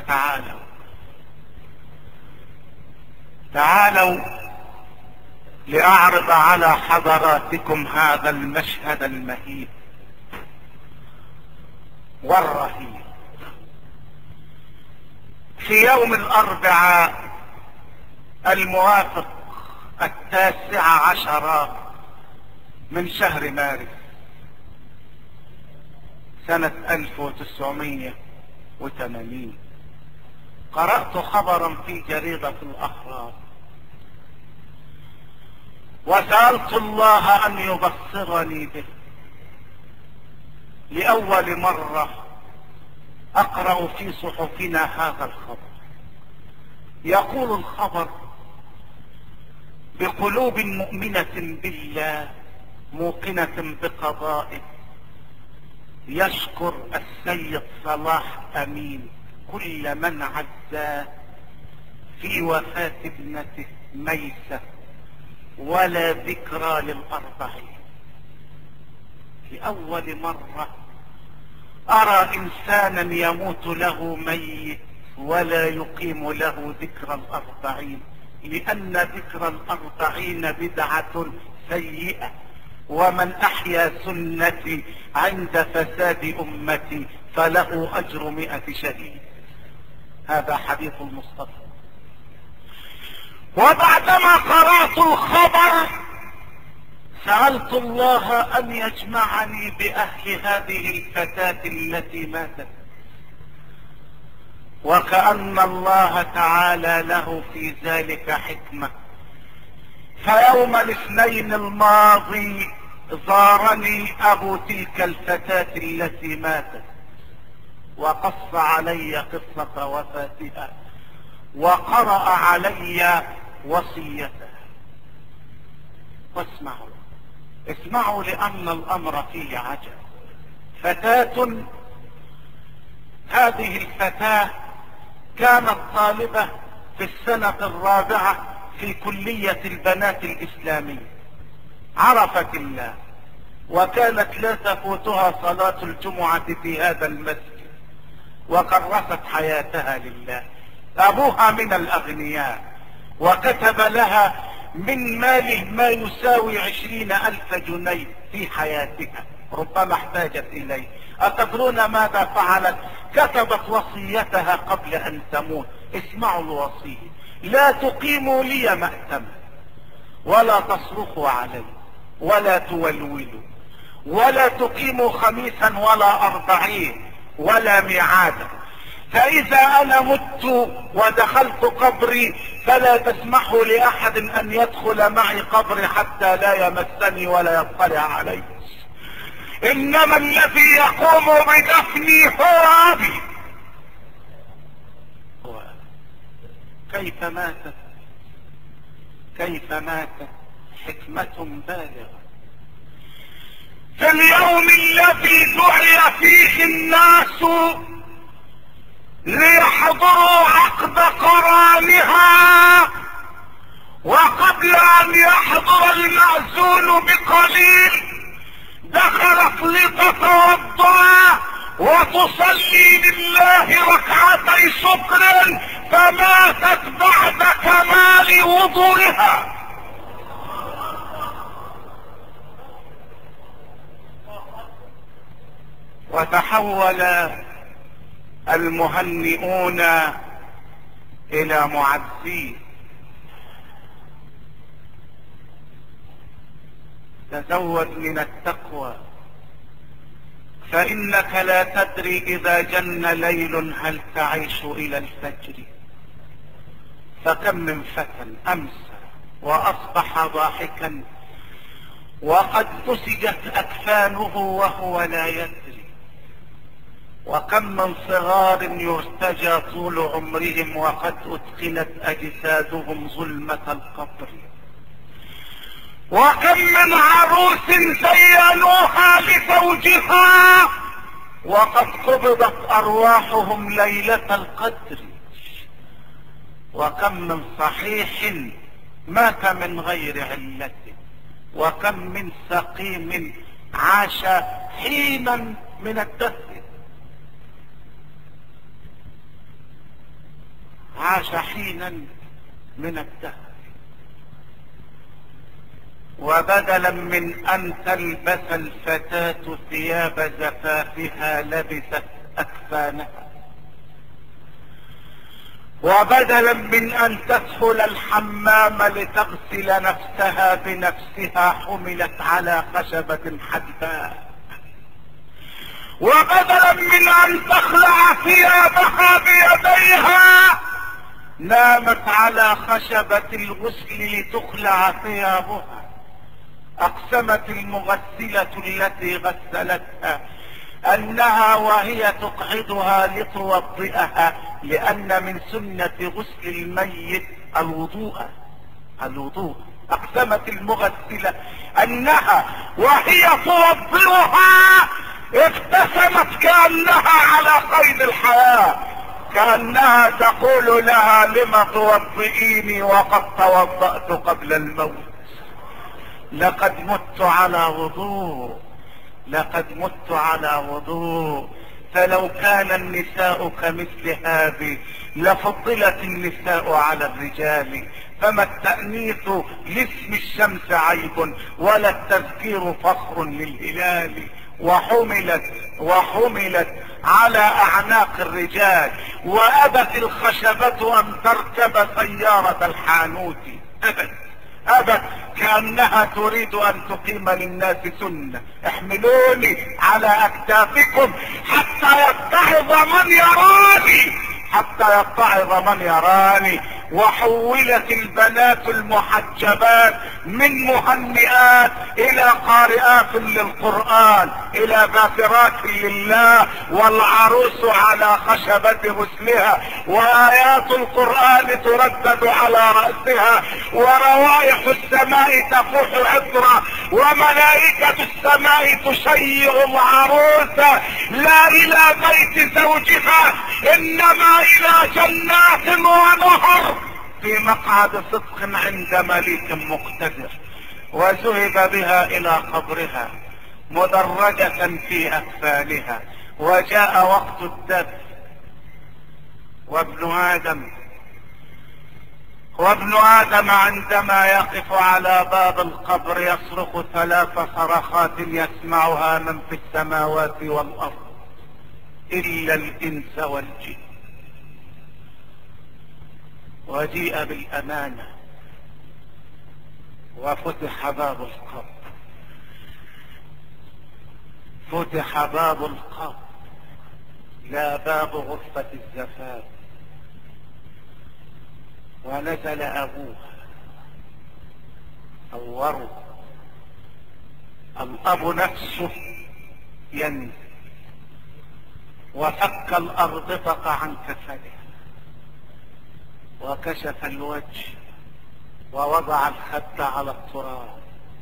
تعالوا لأعرض على حضراتكم هذا المشهد المهيب والرهيب. في يوم الأربعاء الموافق 19 من شهر مارس سنة 1980 قرأت خبرا في جريدة الأهرام، وسألت الله أن يبصرني به. لأول مرة أقرأ في صحفنا هذا الخبر. يقول الخبر: بقلوب مؤمنة بالله موقنة بقضائه يشكر السيد صلاح أمين كل من عزاه في وفاة ابنته ميسة، ولا ذكرى للأربعين. لأول مرة أرى إنسانا يموت له ميت ولا يقيم له ذكرى الأربعين، لأن ذكرى الأربعين بدعة سيئة، ومن أحيا سنتي عند فساد أمتي فله أجر 100 شهيد. هذا حديث المصطفى. وبعدما قرأت الخبر سألت الله أن يجمعني بأهل هذه الفتاة التي ماتت، وكأن الله تعالى له في ذلك حكمة. فيوم الاثنين الماضي زارني أبو تلك الفتاة التي ماتت وقص علي قصة وفاتها وقرأ علي وصيتها. اسمعوا لأن الأمر فيه عجب. فتاة، هذه الفتاة كانت طالبة في السنة الرابعة في كلية البنات الإسلامية، عرفت الله، وكانت لا تفوتها صلاة الجمعة في هذا المسجد، وكرست حياتها لله. أبوها من الأغنياء، وكتب لها من ماله ما يساوي 20,000 جنيه في حياتها، ربما احتاجت إليه. أتدرون ماذا فعلت؟ كتبت وصيتها قبل أن تموت. اسمعوا الوصية: لا تقيموا لي مأتما، ولا تصرخوا علي، ولا تولولوا، ولا تقيموا خميسا ولا 40 ولا ميعادا. فإذا أنا مت ودخلت قبري فلا تسمحوا لأحد أن يدخل معي قبري حتى لا يمسني ولا يطلع علي. إنما الذي يقوم بدفني هو أبي. كيف ماتت حكمة بالغة. في اليوم الذي دعي فيه الناس ليحضروا عقد قرانها، وقبل أن يحضر المأذون بقليل دخلت لتتوضأ وتصلي لله ركعتي شكر، فماتت بعد كمال وضوئها. وتحول المهنئون إلى معزين. تزود من التقوى، فإنك لا تدري إذا جن ليل هل تعيش إلى الفجر. فكم من فتى أمسى وأصبح ضاحكا وقد نسجت أكفانه وهو لا يدري. وكم من صغار يرتجى طول عمرهم وقد أدخلت أجسادهم ظلمة القبر. وكم من عروس زينوها لزوجها وقد قبضت أرواحهم ليلة القدر. وكم من صحيح مات من غير علة، وكم من سقيم عاش حينا من الدهر. عاش حينا من الدهر، وبدلا من ان تلبس الفتاة ثياب زفافها لبست اكفانها، وبدلا من ان تدخل الحمام لتغسل نفسها بنفسها حملت على خشبة حدباء، وبدلا من ان تخلع ثيابها بيديها نامت على خشبة الغسل لتخلع ثيابها. اقسمت المغسلة التي غسلتها انها وهي تقعدها لتوضئها، لان من سنة غسل الميت الوضوء. اقسمت المغسلة انها وهي توضئها ابتسمت كأنها على قيد الحياة، كأنها تقول لها لم توضئيني وقد توضأت قبل الموت. لقد مت على وضوء، لقد مت على وضوء. فلو كان النساء كمثل هذه لفضلت النساء على الرجال. فما التأنيث لاسم الشمس عيب ولا التذكير فخر للهلال. وحملت على اعناق الرجال، وابت الخشبة ان تركب سيارة الحانوت. ابت كأنها تريد ان تقيم للناس سنة. احملوني على اكتافكم حتى يتعظ من يراني. وحولت البنات المحجبات من مهنئات الى قارئات للقرآن، الى ذاكرات لله، والعروس على خشبة غسلها، وآيات القرآن تردد على رأسها، وروائح السماء تفوح عطرا، وملائكة السماء تشيع العروس لا الى بيت زوجها انما الى جنات ونهر في مقعد صدق عند مليك مقتدر. وذهب بها الى قبرها مدرجة في اكفانها. وجاء وقت الدفن، وابن آدم عندما يقف على باب القبر يصرخ 3 صرخات يسمعها من في السماوات والأرض إلا الإنس والجن. وجيء بالأمانة وفتح باب القبر، فتح باب القبر لا باب غرفة الزفاف. ونزل أبوها صوروا الأب نفسه ينزل، وفك الأربطة عن كفنها وكشف الوجه ووضع الخد على التراب،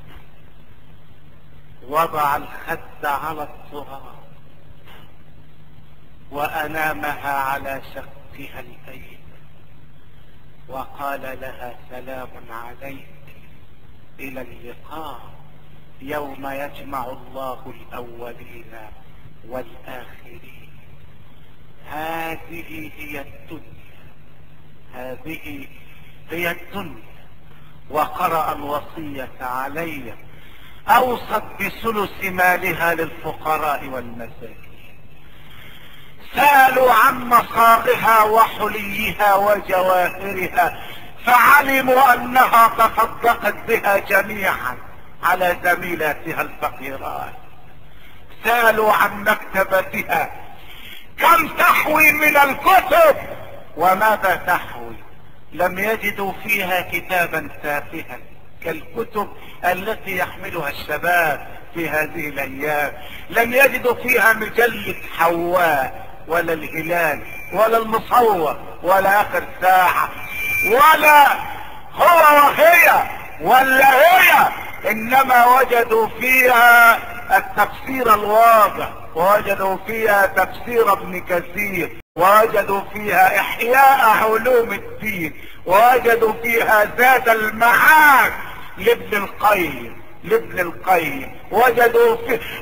وضع الخد على التراب وأنامها على شقها الأيمن وقال لها سلام عليك إلى اللقاء يوم يجمع الله الأولين والآخرين. هذه هي الدنيا، هذه هي الدنيا. وقرأ الوصية علي، أوصت بثلث مالها للفقراء والمساكين. سألوا عن مصاغها وحليها وجواهرها فعلموا أنها تصدقت بها جميعا على زميلاتها الفقيرات. سألوا عن مكتبتها كم تحوي من الكتب وماذا تحوي. لم يجدوا فيها كتابا تافها كالكتب التي يحملها الشباب في هذه الايام. لم يجدوا فيها مجلة حواء ولا الهلال ولا المصور ولا اخر ساعة ولا هو وهي ولا هي، انما وجدوا فيها التفسير الواضح، ووجدوا فيها تفسير ابن كثير، ووجدوا فيها احياء علوم الدين، ووجدوا فيها زاد المعاد لابن القيم، وجدوا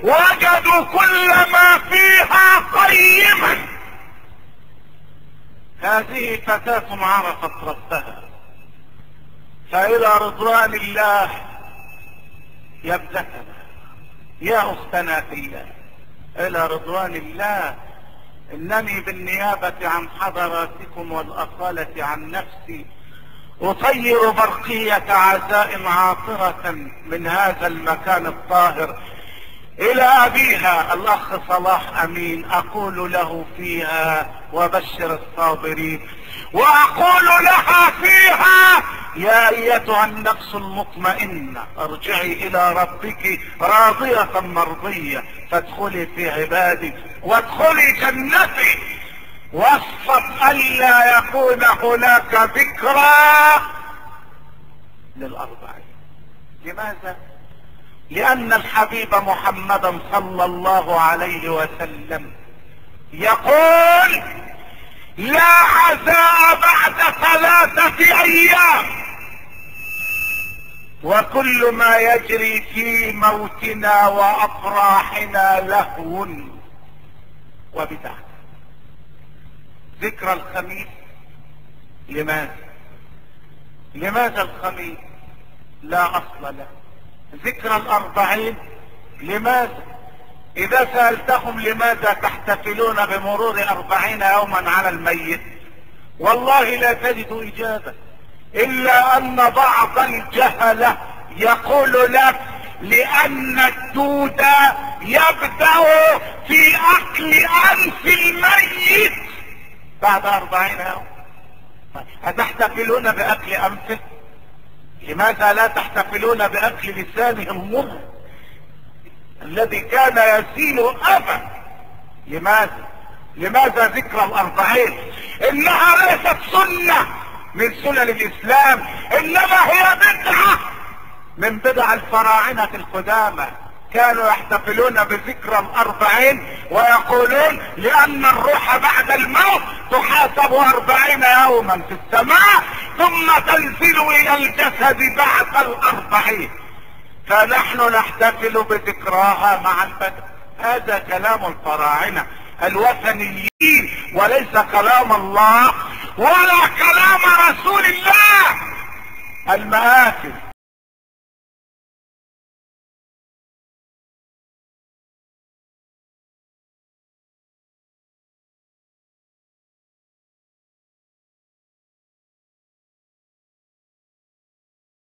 كل ما فيها قيما. هذه فتاة عرفت ربها، فإلى رضوان الله يا ابنتنا، يا أختنا في الله، إلى رضوان الله. إنني بالنيابة عن حضراتكم والأصالة عن نفسي أطير برقية عزاء عاطرة من هذا المكان الطاهر إلى أبيها الأخ صلاح أمين، أقول له فيها وبشر الصابرين، وأقول لها فيها يا أيتها النفس المطمئنة ارجعي إلى ربك راضية مرضية فادخلي في عبادي وادخلي جنتي، وصفت ألا يكون هناك ذكرى للأربعين. لماذا؟ لأن الحبيب محمدا صلى الله عليه وسلم يقول لا عزاء بعد 3 أيام، وكل ما يجري في موتنا وأفراحنا لهو وبدعة. ذكرى الخميس لماذا الخميس لا أصل له؟ ذكرى الأربعين لماذا؟ إذا سألتهم لماذا تحتفلون بمرور 40 يوما على الميت، والله لا تجد إجابة، إلا أن بعض الجهلة يقول لك لأن الدود يبدأ في أكل أنف الميت بعد 40 يوم. أتحتفلون بأكل أنفه؟ لماذا لا تحتفلون بأكل لسانه المر الذي كان يسيل أبا؟ لماذا ذكرى الأربعين؟ إنها ليست سنة من سنن الإسلام، إنما هي بدعة من بدع الفراعنة القدامى. كانوا يحتفلون بذكرى الأربعين ويقولون لأن الروح بعد الموت تحاسب 40 يوما في السماء ثم تنزل إلى الجسد بعد 40، فنحن نحتفل بذكراها مع البدء. هذا كلام الفراعنة الوثنيين وليس كلام الله ولا كلام رسول الله. المآكل